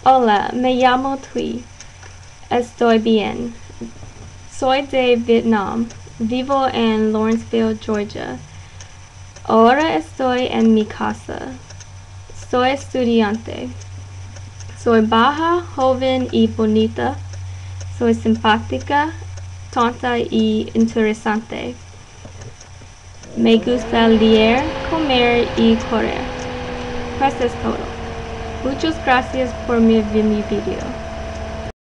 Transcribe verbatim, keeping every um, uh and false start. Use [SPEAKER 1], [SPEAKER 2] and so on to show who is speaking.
[SPEAKER 1] Hola, me llamo Thuy. Estoy bien. Soy de Vietnam. Vivo en Lawrenceville, Georgia. Ahora estoy en mi casa. Soy estudiante. Soy baja, joven y bonita. Soy simpática, tonta y interesante. Me gusta leer, comer y correr. Eso es todo. Muchas gracias por ver mi video.